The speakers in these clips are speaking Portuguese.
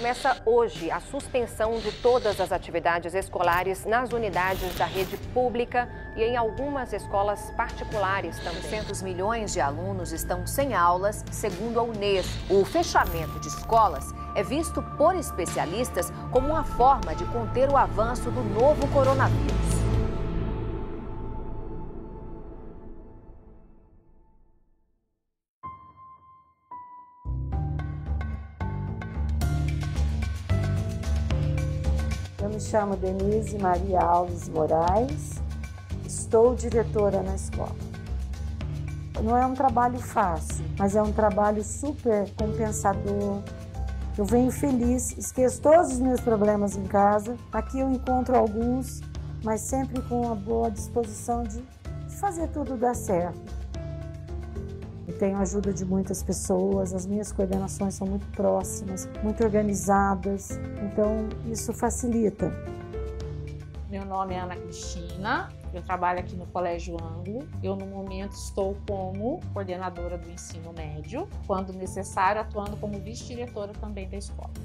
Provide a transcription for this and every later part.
Começa hoje a suspensão de todas as atividades escolares nas unidades da rede pública e em algumas escolas particulares também. 200 milhões de alunos estão sem aulas, segundo a Unesco. O fechamento de escolas é visto por especialistas como uma forma de conter o avanço do novo coronavírus. Eu me chamo Denise Maria Alves Moraes, estou diretora na escola. Não é um trabalho fácil, mas é um trabalho super compensador. Eu venho feliz, esqueço todos os meus problemas em casa. Aqui eu encontro alguns, mas sempre com uma boa disposição de fazer tudo dar certo. Eu tenho a ajuda de muitas pessoas, as minhas coordenações são muito próximas, muito organizadas, então isso facilita. Meu nome é Ana Cristina, eu trabalho aqui no Colégio Anglo. Eu, no momento, estou como coordenadora do ensino médio, quando necessário, atuando como vice-diretora também da escola.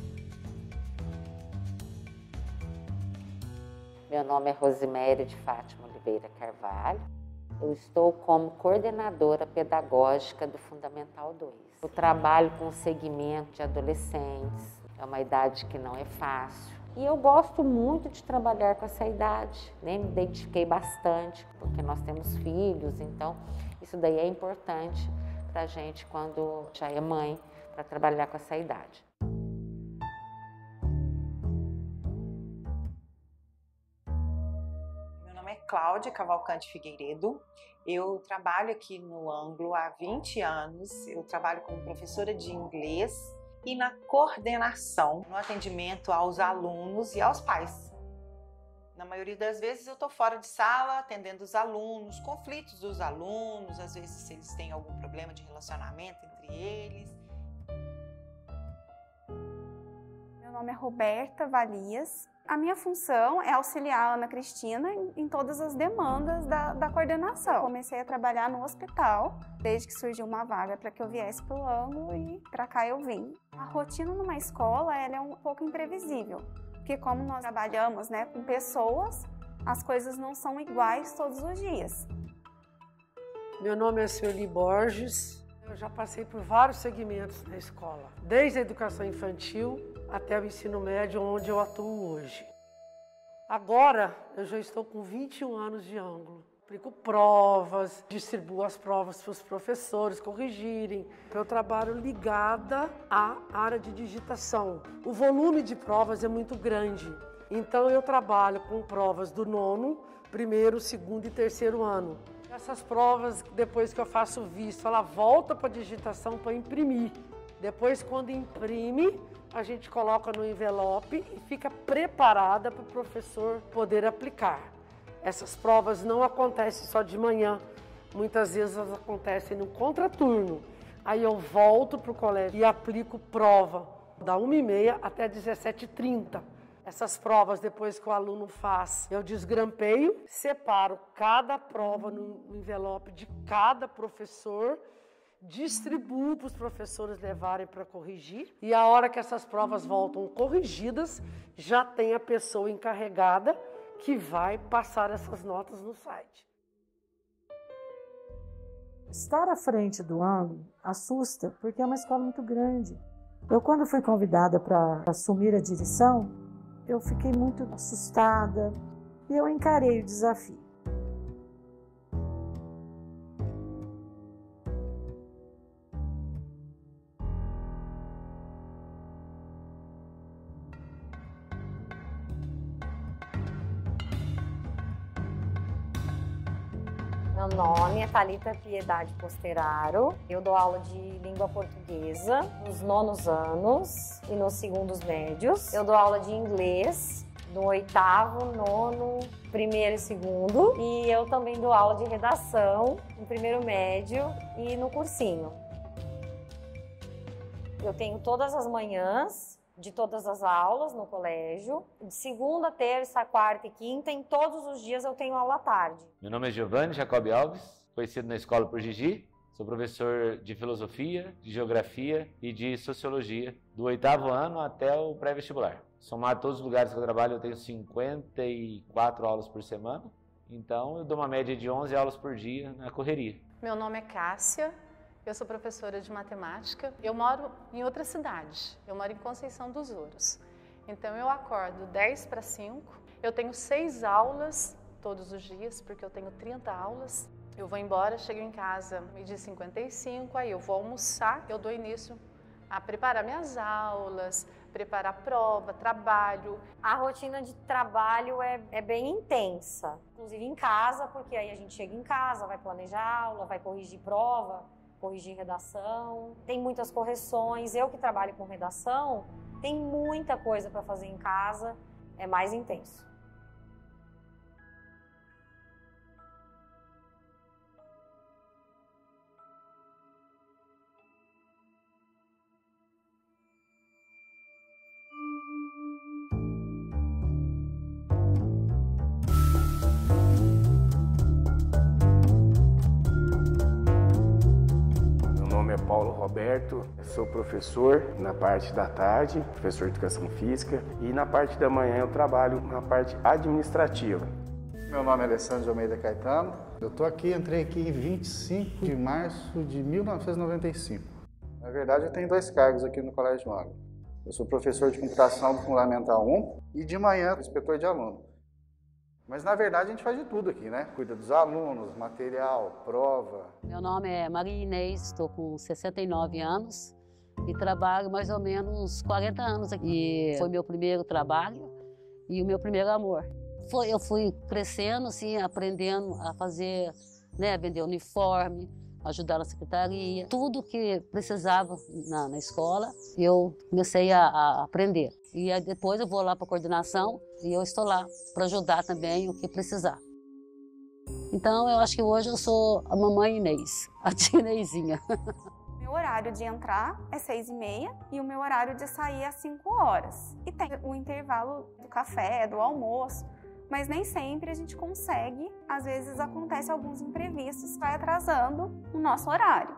Meu nome é Rosiméria de Fátima Oliveira Carvalho. Eu estou como coordenadora pedagógica do Fundamental 2. Eu trabalho com o segmento de adolescentes, é uma idade que não é fácil. E eu gosto muito de trabalhar com essa idade, né? Me identifiquei bastante, porque nós temos filhos, então isso daí é importante para a gente quando já é mãe, para trabalhar com essa idade. Cláudia Cavalcante Figueiredo. Eu trabalho aqui no Anglo há 20 anos. Eu trabalho como professora de inglês e na coordenação, no atendimento aos alunos e aos pais. Na maioria das vezes eu estou fora de sala, atendendo os alunos, conflitos dos alunos, às vezes se eles têm algum problema de relacionamento entre eles. Meu nome é Roberta Valias. A minha função é auxiliar a Ana Cristina em todas as demandas da coordenação. Eu comecei a trabalhar no hospital, desde que surgiu uma vaga para que eu viesse para o Anglo e para cá eu vim. A rotina numa escola ela é um pouco imprevisível, porque como nós trabalhamos, né, com pessoas, as coisas não são iguais todos os dias. Meu nome é Sueli Borges. Eu já passei por vários segmentos na escola, desde a educação infantil até o ensino médio, onde eu atuo hoje. Agora, eu já estou com 21 anos de Anglo. Aplico provas, distribuo as provas para os professores corrigirem. Eu trabalho ligada à área de digitação. O volume de provas é muito grande, então eu trabalho com provas do 9º, 1º, 2º e 3º ano. Essas provas, depois que eu faço o visto, ela volta para a digitação para imprimir. Depois, quando imprime, a gente coloca no envelope e fica preparada para o professor poder aplicar. Essas provas não acontecem só de manhã, muitas vezes elas acontecem no contraturno. Aí eu volto para o colégio e aplico prova da 1h30 até 17h30. Essas provas, depois que o aluno faz, eu desgrampeio, separo cada prova no envelope de cada professor, distribuo para os professores levarem para corrigir. E a hora que essas provas voltam corrigidas, já tem a pessoa encarregada que vai passar essas notas no site. Estar à frente do Anglo assusta, porque é uma escola muito grande. Eu, quando fui convidada para assumir a direção, eu fiquei muito assustada e eu encarei o desafio. Meu nome é Thalita Piedade Posteraro. Eu dou aula de língua portuguesa nos 9º anos e nos 2º médios. Eu dou aula de inglês no 8º, 9º, 1º e 2º. E eu também dou aula de redação no 1º médio e no cursinho. Eu tenho todas as manhãs de todas as aulas no colégio. De segunda, terça, quarta e quinta, em todos os dias eu tenho aula à tarde. Meu nome é Giovanni Jacob Alves, conhecido na escola por Gigi. Sou professor de filosofia, de geografia e de sociologia do 8º ano até o pré-vestibular. Somado todos os lugares que eu trabalho, eu tenho 54 aulas por semana. Então, eu dou uma média de 11 aulas por dia na correria. Meu nome é Cássia, eu sou professora de matemática. Eu moro em outra cidade, eu moro em Conceição dos Ouros. Então, eu acordo 10 para 5, eu tenho 6 aulas todos os dias, porque eu tenho 30 aulas. Eu vou embora, chego em casa 12h55, aí eu vou almoçar, eu dou início a preparar minhas aulas, preparar prova, trabalho. A rotina de trabalho é bem intensa, inclusive em casa, porque aí a gente chega em casa, vai planejar aula, vai corrigir prova, corrigir redação, tem muitas correções. Eu que trabalho com redação, tem muita coisa para fazer em casa, é mais intenso. Paulo Roberto, eu sou professor na parte da tarde, professor de Educação Física, e na parte da manhã eu trabalho na parte administrativa. Meu nome é Alessandro de Almeida Caetano, eu entrei aqui em 25 de março de 1995. Na verdade, eu tenho 2 cargos aqui no Colégio Anglo. Eu sou professor de computação do Fundamental 1 e de manhã inspetor de aluno. Mas, na verdade, a gente faz de tudo aqui, né? Cuida dos alunos, material, prova. Meu nome é Maria Inês, estou com 69 anos e trabalho mais ou menos 40 anos aqui. Foi meu primeiro trabalho e o meu primeiro amor. Eu fui crescendo, assim, aprendendo a fazer, né, vender uniforme, ajudar na secretaria. Tudo que precisava na escola, eu comecei a aprender. E aí depois eu vou lá para a coordenação e eu estou lá para ajudar também o que precisar. Então eu acho que hoje eu sou a mamãe Inês, a tia Inêsinha. Meu horário de entrar é 6h30 e o meu horário de sair é 5 horas. E tem o intervalo do café, do almoço, mas nem sempre a gente consegue. Às vezes acontece alguns imprevistos, vai atrasando o nosso horário.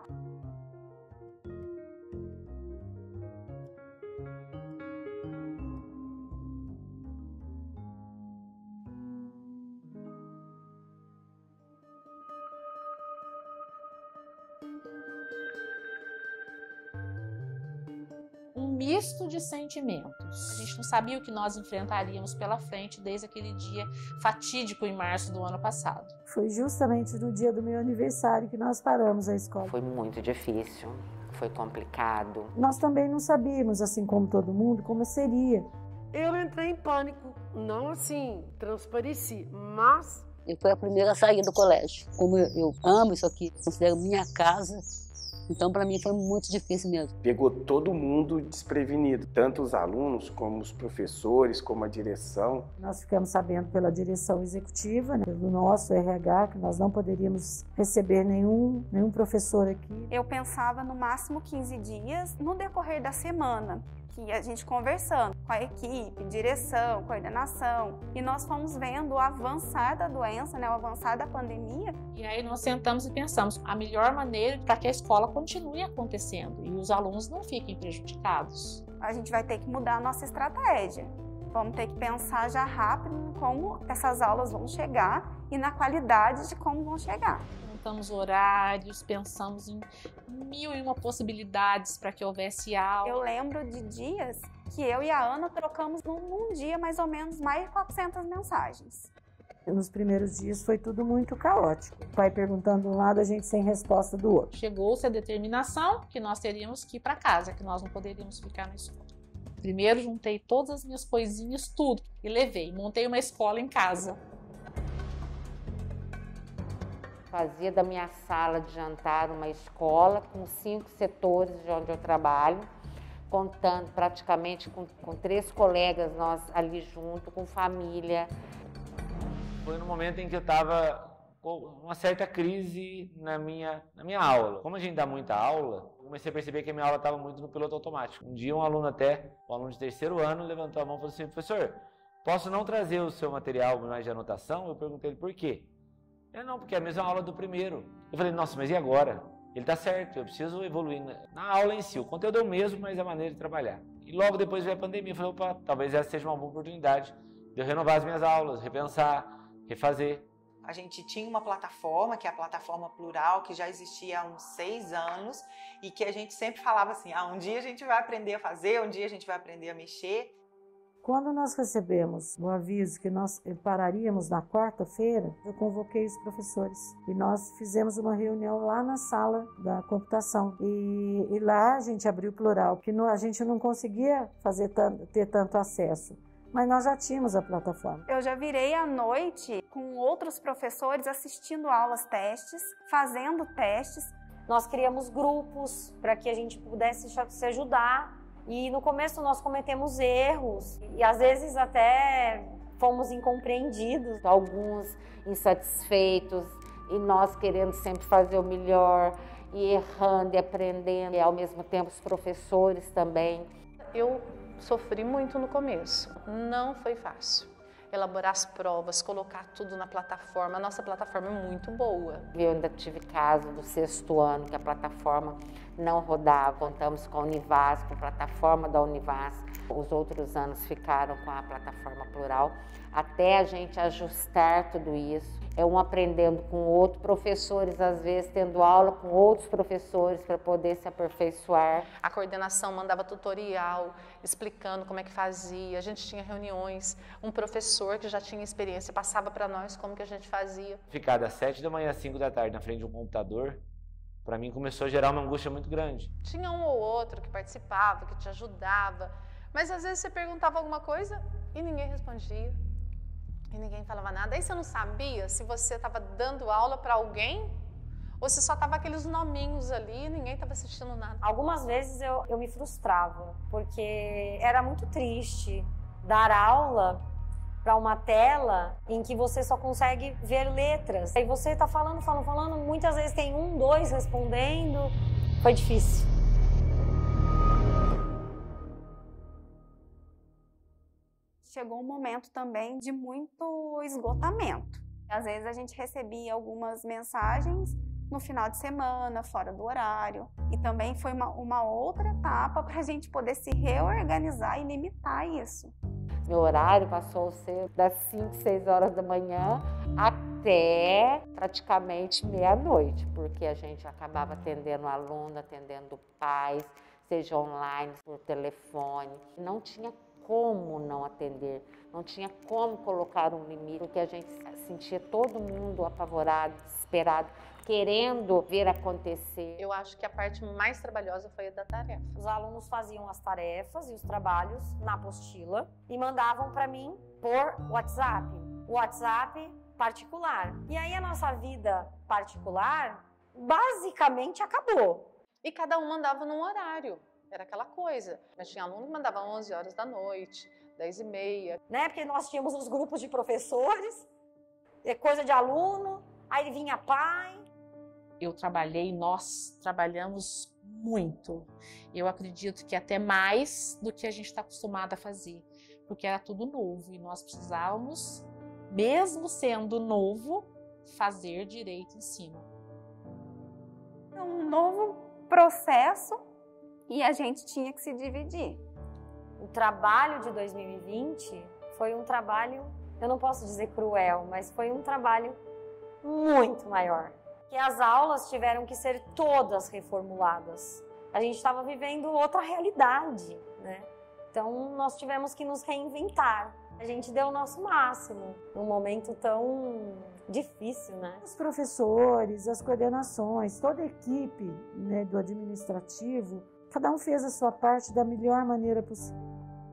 Misto de sentimentos. A gente não sabia o que nós enfrentaríamos pela frente desde aquele dia fatídico em março do ano passado. Foi justamente no dia do meu aniversário que nós paramos a escola. Foi muito difícil, foi complicado. Nós também não sabíamos, assim como todo mundo, como seria. Eu entrei em pânico, não assim, transpareci, mas... Eu fui a primeira a sair do colégio. Como eu amo isso aqui, considero minha casa. Então, para mim, foi muito difícil mesmo. Pegou todo mundo desprevenido, tanto os alunos, como os professores, como a direção. Nós ficamos sabendo pela direção executiva, né, do nosso RH, que nós não poderíamos receber nenhum professor aqui. Eu pensava no máximo 15 dias no decorrer da semana, que a gente conversando com a equipe, direção, coordenação, e nós fomos vendo o avançar da doença, né, o avançar da pandemia. E aí nós sentamos e pensamos a melhor maneira para que a escola continue acontecendo e os alunos não fiquem prejudicados. A gente vai ter que mudar a nossa estratégia. Vamos ter que pensar já rápido em como essas aulas vão chegar e na qualidade de como vão chegar. Montamos horários, pensamos em 1001 possibilidades para que houvesse aula. Eu lembro de dias que eu e a Ana trocamos num dia mais ou menos mais de 400 mensagens. Nos primeiros dias foi tudo muito caótico. O pai perguntando de um lado, a gente sem resposta do outro. Chegou-se a determinação que nós teríamos que ir para casa, que nós não poderíamos ficar na escola. Primeiro juntei todas as minhas coisinhas, tudo, e levei. Montei uma escola em casa. Fazia da minha sala de jantar uma escola com 5 setores de onde eu trabalho, contando praticamente com 3 colegas nós ali junto, com família. Foi no momento em que eu estava com uma certa crise na minha aula. Como a gente dá muita aula, eu comecei a perceber que a minha aula estava muito no piloto automático. Um dia um aluno de 3º ano, levantou a mão e falou assim: professor, posso não trazer o seu material mais de anotação? Eu perguntei ele por quê. Ele: não, porque é a mesma aula do primeiro. Eu falei: nossa, mas e agora? ele está certo, eu preciso evoluir na aula em si. O conteúdo é o mesmo, mas a maneira de trabalhar. E logo depois veio a pandemia, eu falei, opa, talvez essa seja uma boa oportunidade de eu renovar as minhas aulas, repensar, refazer. A gente tinha uma plataforma, que é a plataforma Plural, que já existia há uns 6 anos e que a gente sempre falava assim, um dia a gente vai aprender a fazer, um dia a gente vai aprender a mexer. Quando nós recebemos o aviso que nós pararíamos na quarta-feira, eu convoquei os professores e nós fizemos uma reunião lá na sala da computação. E lá a gente abriu o Plural, porque a gente não conseguia ter tanto acesso. Mas nós já tínhamos a plataforma. Eu já virei à noite com outros professores assistindo aulas testes, fazendo testes. Nós criamos grupos para que a gente pudesse se ajudar. E no começo nós cometemos erros e às vezes até fomos incompreendidos. Alguns insatisfeitos e nós querendo sempre fazer o melhor e errando e aprendendo. E ao mesmo tempo os professores também. Eu sofri muito no começo, não foi fácil. Elaborar as provas, colocar tudo na plataforma. A nossa plataforma é muito boa. Eu ainda tive caso do 6º ano que a plataforma não rodava. Contamos com a Univas, com a plataforma da Univas. Os outros anos ficaram com a plataforma Plural. Até a gente ajustar tudo isso. É um aprendendo com o outro, professores às vezes tendo aula com outros professores para poder se aperfeiçoar. A coordenação mandava tutorial, explicando como é que fazia. A gente tinha reuniões, um professor que já tinha experiência passava para nós como que a gente fazia. Ficar das 7 da manhã às 5 da tarde na frente de um computador, para mim começou a gerar uma angústia muito grande. Tinha um ou outro que participava, que te ajudava, mas às vezes você perguntava alguma coisa e ninguém respondia. E ninguém falava nada. Aí você não sabia se você estava dando aula para alguém ou se só estava aqueles nominhos ali e ninguém estava assistindo nada. Algumas vezes eu me frustrava, porque era muito triste dar aula para uma tela em que você só consegue ver letras. Aí você está falando, muitas vezes tem 1, 2 respondendo. Foi difícil. Chegou um momento também de muito esgotamento. Às vezes a gente recebia algumas mensagens no final de semana, fora do horário. E também foi uma outra etapa para a gente poder se reorganizar e limitar isso. Meu horário passou a ser das 5, 6 horas da manhã até praticamente meia-noite, porque a gente acabava atendendo aluno, atendendo pais, seja online, por telefone. Não tinha como não atender, não tinha como colocar um limite, porque a gente sentia todo mundo apavorado, desesperado, querendo ver acontecer. Eu acho que a parte mais trabalhosa foi a da tarefa. Os alunos faziam as tarefas e os trabalhos na apostila e mandavam para mim por WhatsApp. WhatsApp particular. E aí a nossa vida particular basicamente acabou. E cada um mandava num horário. Era aquela coisa. Mas tinha aluno que mandava 11 horas da noite, 10h30. Né? Porque nós tínhamos os grupos de professores, coisa de aluno, aí vinha pai. Nós trabalhamos muito. Eu acredito que até mais do que a gente está acostumado a fazer, porque era tudo novo e nós precisávamos, mesmo sendo novo, fazer direito em cima. É um novo processo e a gente tinha que se dividir. O trabalho de 2020 foi um trabalho, eu não posso dizer cruel, mas foi um trabalho muito maior. Que as aulas tiveram que ser todas reformuladas. A gente estava vivendo outra realidade, né? Então nós tivemos que nos reinventar. A gente deu o nosso máximo num momento tão difícil, né? Os professores, as coordenações, toda a equipe, né, do administrativo, cada um fez a sua parte da melhor maneira possível.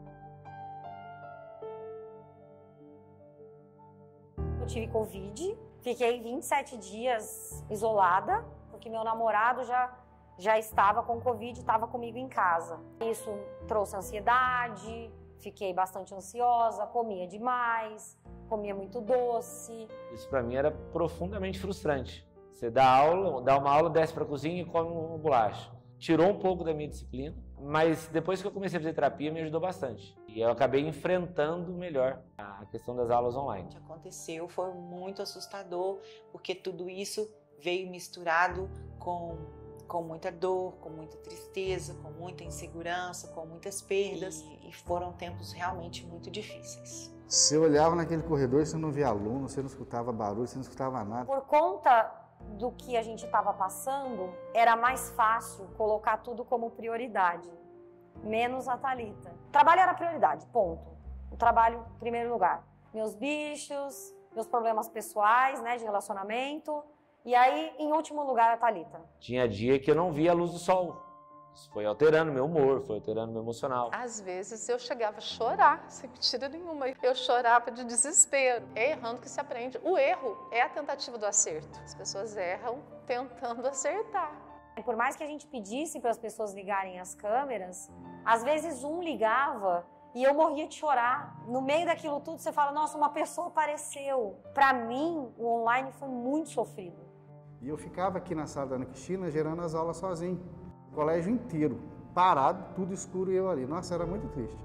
Eu tive Covid, fiquei 27 dias isolada, porque meu namorado já estava com Covid e estava comigo em casa. Isso trouxe ansiedade, fiquei bastante ansiosa, comia demais, comia muito doce. Isso para mim era profundamente frustrante. Você dá uma aula, desce para a cozinha e come uma bolacha. Tirou um pouco da minha disciplina, mas depois que eu comecei a fazer terapia me ajudou bastante. E eu acabei enfrentando melhor a questão das aulas online. O que aconteceu foi muito assustador, porque tudo isso veio misturado com com muita dor, com muita tristeza, com muita insegurança, com muitas perdas, e foram tempos realmente muito difíceis. Você olhava naquele corredor, você não via aluno, você não escutava barulho, você não escutava nada. Por conta do que a gente estava passando, era mais fácil colocar tudo como prioridade, menos a Thalita. O trabalho era prioridade, ponto. O trabalho em primeiro lugar. Meus bichos, meus problemas pessoais, né, de relacionamento. E aí, em último lugar, a Thalita. Tinha dia que eu não via a luz do sol. Isso foi alterando meu humor, foi alterando meu emocional. Às vezes eu chegava a chorar, sem mentira nenhuma. Eu chorava de desespero. É errando que se aprende. O erro é a tentativa do acerto. As pessoas erram tentando acertar. Por mais que a gente pedisse para as pessoas ligarem as câmeras, às vezes um ligava e eu morria de chorar. No meio daquilo tudo, você fala, nossa, uma pessoa apareceu. Para mim, o online foi muito sofrido. E eu ficava aqui na sala da Ana Cristina, gerando as aulas sozinho. O colégio inteiro, parado, tudo escuro e eu ali. Nossa, era muito triste.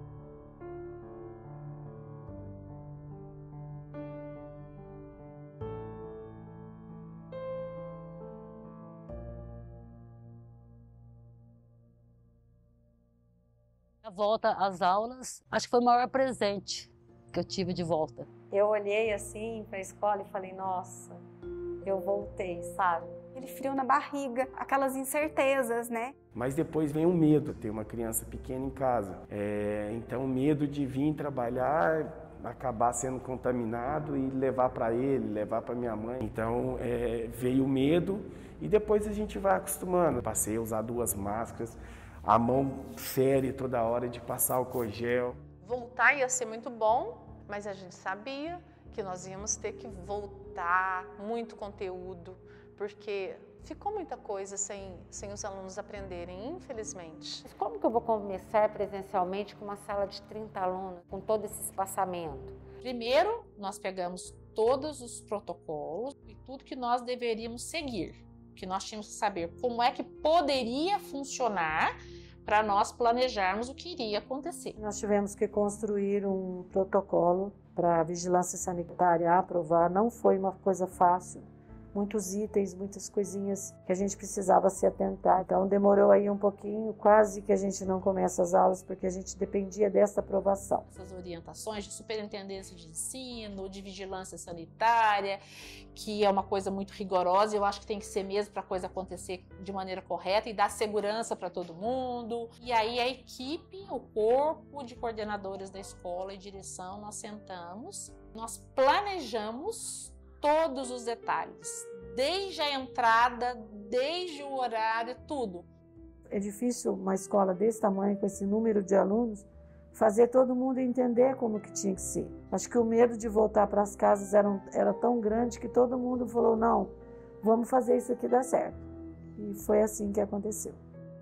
A volta às aulas, acho que foi o maior presente que eu tive de volta. Eu olhei assim para a escola e falei, nossa, eu voltei, sabe? Aquele frio na barriga, aquelas incertezas, né? Mas depois vem o medo, ter uma criança pequena em casa. Então o medo de vir trabalhar, acabar sendo contaminado e levar para ele, levar para minha mãe. Então veio o medo e depois a gente vai acostumando. Passei a usar 2 máscaras, a mão fere toda hora de passar álcool gel. Voltar ia ser muito bom, mas a gente sabia que nós íamos ter que voltar, muito conteúdo, porque ficou muita coisa sem os alunos aprenderem, infelizmente. Mas como que eu vou começar presencialmente com uma sala de 30 alunos, com todo esse espaçamento? Primeiro, nós pegamos todos os protocolos e tudo que nós deveríamos seguir, que nós tínhamos que saber como é que poderia funcionar para nós planejarmos o que iria acontecer. Nós tivemos que construir um protocolo para a vigilância sanitária aprovar. Não foi uma coisa fácil. Muitos itens, muitas coisinhas que a gente precisava se atentar. Então demorou aí um pouquinho, quase que a gente não começa as aulas, porque a gente dependia dessa aprovação. Essas orientações de superintendência de ensino, de vigilância sanitária, que é uma coisa muito rigorosa, eu acho que tem que ser mesmo para a coisa acontecer de maneira correta e dar segurança para todo mundo. E aí a equipe, o corpo de coordenadores da escola e direção, nós sentamos, nós planejamos todos os detalhes, desde a entrada, desde o horário, tudo. É difícil uma escola desse tamanho, com esse número de alunos, fazer todo mundo entender como que tinha que ser. Acho que o medo de voltar para as casas era tão grande que todo mundo falou, não, vamos fazer isso aqui dar certo. E foi assim que aconteceu.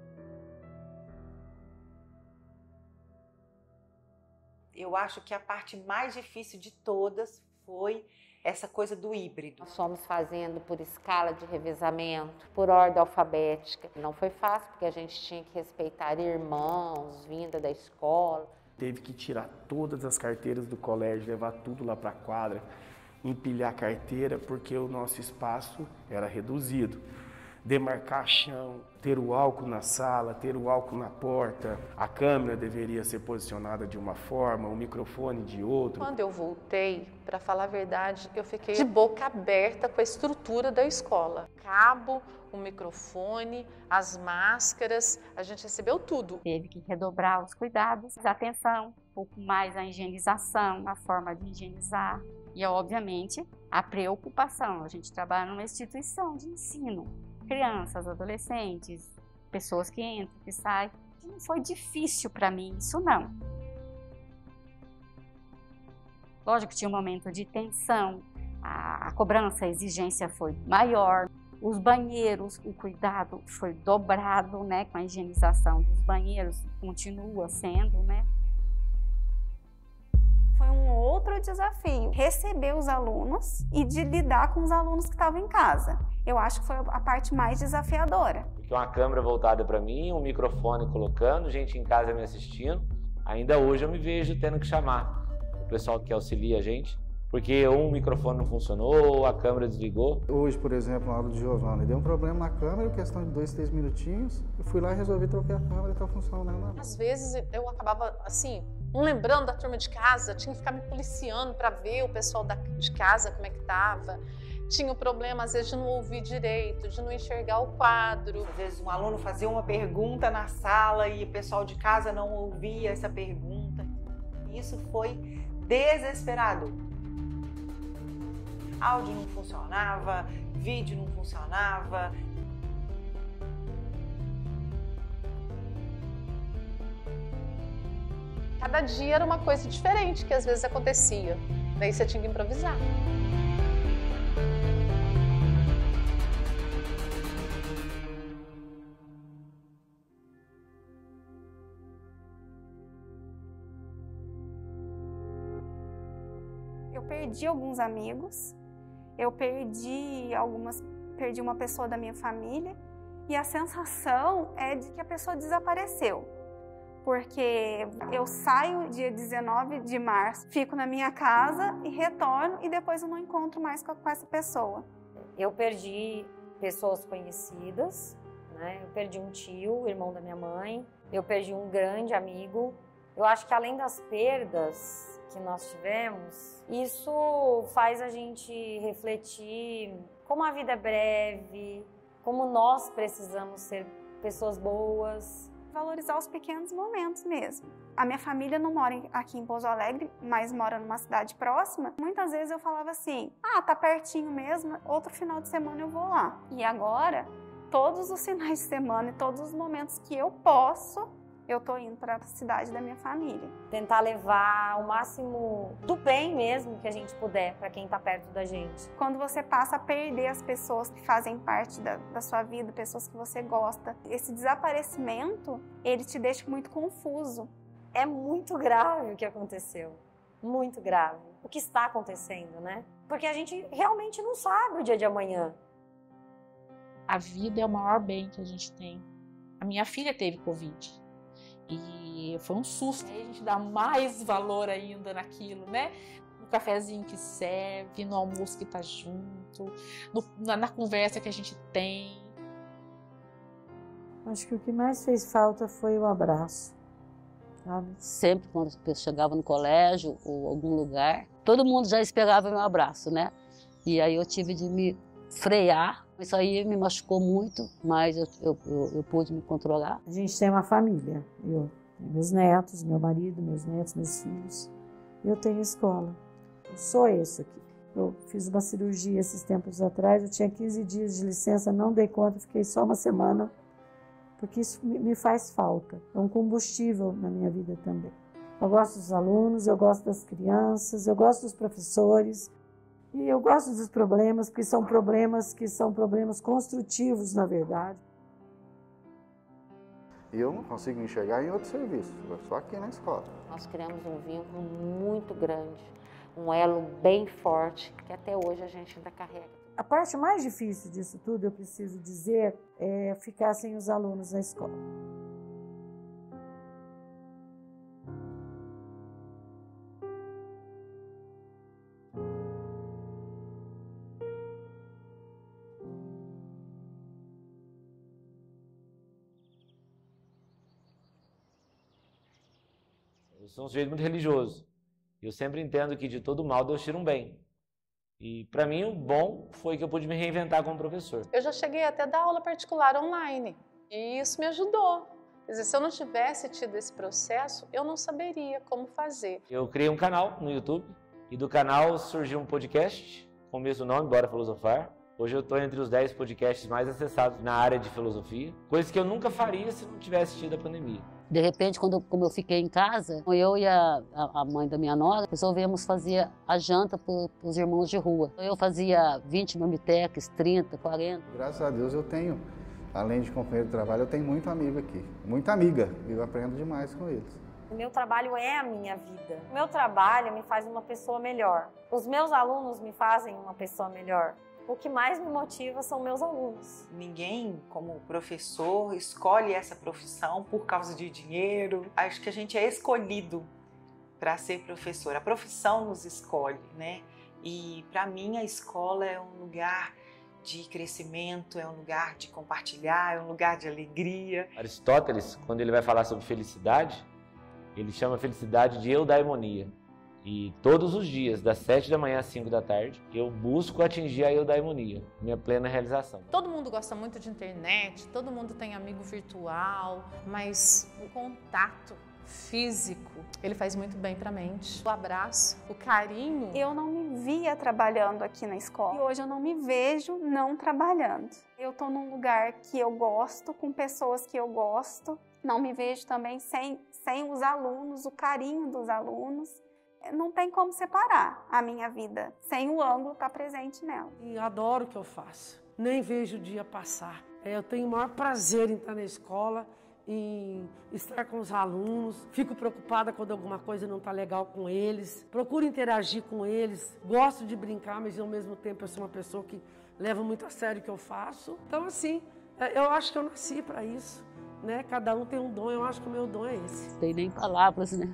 Eu acho que a parte mais difícil de todas foi essa coisa do híbrido. Nós fomos fazendo por escala de revezamento, por ordem alfabética. Não foi fácil, porque a gente tinha que respeitar irmãos, vinda da escola. Teve que tirar todas as carteiras do colégio, levar tudo lá para a quadra, empilhar a carteira, porque o nosso espaço era reduzido. Demarcar chão, ter o álcool na sala, ter o álcool na porta, a câmera deveria ser posicionada de uma forma, o microfone de outra. Quando eu voltei, para falar a verdade, eu fiquei de boca aberta com a estrutura da escola. Cabo, o microfone, as máscaras, a gente recebeu tudo. Teve que redobrar os cuidados, a atenção, um pouco mais a higienização, a forma de higienizar e, obviamente, a preocupação. A gente trabalha numa instituição de ensino. Crianças, adolescentes, pessoas que entram, que saem. Não foi difícil para mim, isso não. Lógico que tinha um momento de tensão, a cobrança, a exigência foi maior. Os banheiros, o cuidado foi dobrado, né, com a higienização dos banheiros, continua sendo, né. Foi um outro desafio, receber os alunos e de lidar com os alunos que estavam em casa. Eu acho que foi a parte mais desafiadora. Porque uma câmera voltada para mim, um microfone colocando, gente em casa me assistindo. Ainda hoje eu me vejo tendo que chamar o pessoal que auxilia a gente porque um microfone não funcionou, ou a câmera desligou. Hoje, por exemplo, na aula de Giovana, deu um problema na câmera, questão de 2, 3 minutinhos, eu fui lá e resolvi trocar a câmera e tá funcionando. Às vezes eu acabava, assim, não lembrando da turma de casa, tinha que ficar me policiando para ver o pessoal de casa, como é que tava. Tinha o problema, às vezes, de não ouvir direito, de não enxergar o quadro. Às vezes um aluno fazia uma pergunta na sala e o pessoal de casa não ouvia essa pergunta. Isso foi desesperador. Áudio não funcionava, vídeo não funcionava. Cada dia era uma coisa diferente que às vezes acontecia. Daí você tinha que improvisar. Eu perdi alguns amigos, eu perdi uma pessoa da minha família e a sensação é de que a pessoa desapareceu. Porque eu saio dia 19 de março, fico na minha casa e retorno e depois eu não encontro mais com essa pessoa. Eu perdi pessoas conhecidas, né? Eu perdi um tio, irmão da minha mãe, eu perdi um grande amigo. Eu acho que além das perdas que nós tivemos, isso faz a gente refletir como a vida é breve, como nós precisamos ser pessoas boas. Valorizar os pequenos momentos mesmo. A minha família não mora aqui em Pouso Alegre, mas mora numa cidade próxima. Muitas vezes eu falava assim, tá pertinho mesmo, outro final de semana eu vou lá. E agora, todos os finais de semana e todos os momentos que eu posso, eu tô indo para a cidade da minha família. Tentar levar o máximo do bem mesmo que a gente puder para quem tá perto da gente. Quando você passa a perder as pessoas que fazem parte da sua vida, pessoas que você gosta, esse desaparecimento, ele te deixa muito confuso. É muito grave o que aconteceu. Muito grave. O que está acontecendo, né? Porque a gente realmente não sabe o dia de amanhã. A vida é o maior bem que a gente tem. A minha filha teve Covid. E foi um susto. Aí a gente dá mais valor ainda naquilo, né? No cafezinho que serve, no almoço que tá junto, na conversa que a gente tem. Acho que o que mais fez falta foi o abraço, sabe? Sempre quando eu chegava no colégio ou algum lugar, todo mundo já esperava meu abraço, né? E aí eu tive de me frear. Isso aí me machucou muito, mas eu pude me controlar. A gente tem uma família. Eu tenho meus netos, meu marido, meus netos, meus filhos. Eu tenho escola. Eu sou isso aqui. Eu fiz uma cirurgia esses tempos atrás, eu tinha 15 dias de licença, não dei conta, fiquei só uma semana, porque isso me faz falta. É um combustível na minha vida também. Eu gosto dos alunos, eu gosto das crianças, eu gosto dos professores. E eu gosto dos problemas, porque são problemas construtivos, na verdade. Eu não consigo me enxergar em outro serviço, só aqui na escola. Nós criamos um vínculo muito grande, um elo bem forte, que até hoje a gente ainda carrega. A parte mais difícil disso tudo, eu preciso dizer, é ficar sem os alunos na escola. Eu sou um sujeito muito religioso. Eu sempre entendo que de todo mal Deus tira um bem. E para mim o bom foi que eu pude me reinventar como professor. Eu já cheguei até a dar aula particular online e isso me ajudou. Quer dizer, se eu não tivesse tido esse processo, eu não saberia como fazer. Eu criei um canal no YouTube e do canal surgiu um podcast com o mesmo nome, Bora Filosofar. Hoje eu estou entre os 10 podcasts mais acessados na área de filosofia, coisa que eu nunca faria se não tivesse tido a pandemia. De repente, como eu fiquei em casa, eu e a mãe da minha nora resolvemos fazer a janta para os irmãos de rua. Eu fazia 20 marmitex, 30, 40. Graças a Deus eu tenho, além de companheiro de trabalho, eu tenho muito amigo aqui. Muita amiga, e eu aprendo demais com eles. O meu trabalho é a minha vida. O meu trabalho me faz uma pessoa melhor. Os meus alunos me fazem uma pessoa melhor. O que mais me motiva são meus alunos. Ninguém, como professor, escolhe essa profissão por causa de dinheiro. Acho que a gente é escolhido para ser professor. A profissão nos escolhe, né? E para mim a escola é um lugar de crescimento, é um lugar de compartilhar, é um lugar de alegria. Aristóteles, quando ele vai falar sobre felicidade, ele chama a felicidade de eudaimonia. E todos os dias, das 7 da manhã às 5 da tarde, eu busco atingir a eudaimonia, minha plena realização. Todo mundo gosta muito de internet, todo mundo tem amigo virtual, mas o contato físico, ele faz muito bem para a mente. O abraço, o carinho. Eu não me via trabalhando aqui na escola e hoje eu não me vejo não trabalhando. Eu estou num lugar que eu gosto, com pessoas que eu gosto, não me vejo também sem os alunos, o carinho dos alunos. Não tem como separar a minha vida sem o ângulo estar presente nela. E adoro o que eu faço, nem vejo o dia passar. Eu tenho o maior prazer em estar na escola, em estar com os alunos. Fico preocupada quando alguma coisa não está legal com eles. Procuro interagir com eles. Gosto de brincar, mas ao mesmo tempo eu sou uma pessoa que leva muito a sério o que eu faço. Então, assim, eu acho que eu nasci para isso, né? Cada um tem um dom, eu acho que o meu dom é esse. Não tem nem palavras, né?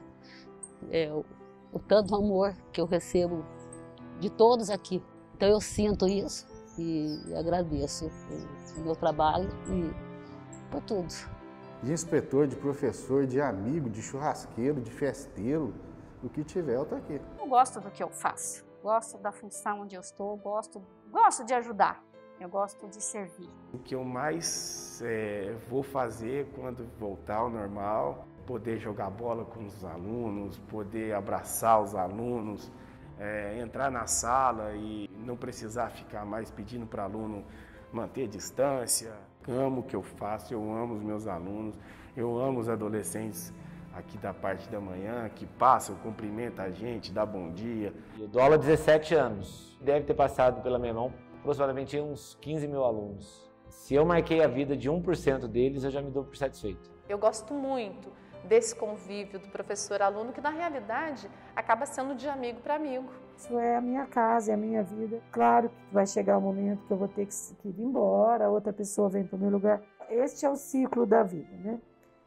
O tanto amor que eu recebo de todos aqui. Então eu sinto isso e agradeço o meu trabalho e por tudo. De inspetor, de professor, de amigo, de churrasqueiro, de festeiro, o que tiver eu tô aqui. Eu gosto do que eu faço, gosto da função onde eu estou, gosto de ajudar, eu gosto de servir. O que eu mais vou fazer quando voltar ao normal, poder jogar bola com os alunos, poder abraçar os alunos, entrar na sala e não precisar ficar mais pedindo para aluno manter distância. Amo o que eu faço, eu amo os meus alunos, eu amo os adolescentes aqui da parte da manhã, que passam, cumprimentam a gente, dá bom dia. Eu dou aula há 17 anos, deve ter passado pela minha mão aproximadamente uns 15 mil alunos. Se eu marquei a vida de 1% deles, eu já me dou por satisfeito. Eu gosto muito desse convívio do professor-aluno, que na realidade acaba sendo de amigo para amigo. Isso é a minha casa, é a minha vida. Claro que vai chegar um momento que eu vou ter que ir embora, outra pessoa vem para o meu lugar. Este é o ciclo da vida, né?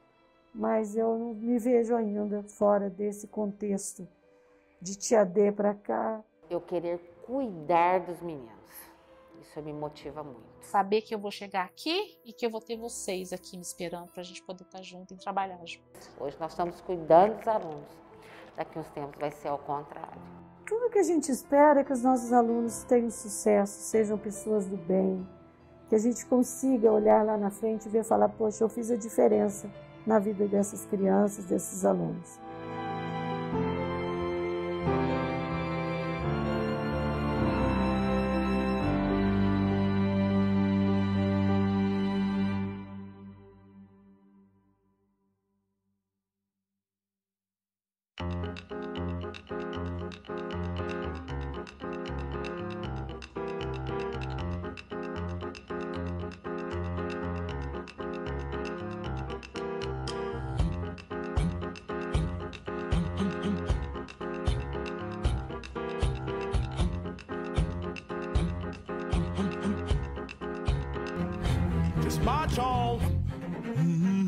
Mas eu não me vejo ainda fora desse contexto de tia D para cá. Eu querer cuidar dos meninos, isso me motiva muito. Saber que eu vou chegar aqui e que eu vou ter vocês aqui me esperando para a gente poder estar junto e trabalhar junto. Hoje nós estamos cuidando dos alunos, daqui a uns tempos vai ser ao contrário. Tudo que a gente espera é que os nossos alunos tenham sucesso, sejam pessoas do bem, que a gente consiga olhar lá na frente e ver e falar, poxa, eu fiz a diferença na vida dessas crianças, desses alunos. March on.